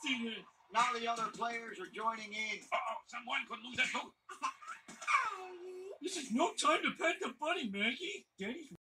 empty it. Now the other players are joining in. Uh-oh, someone could lose a tooth. This is no time to pet the bunny, Maggie. Daddy's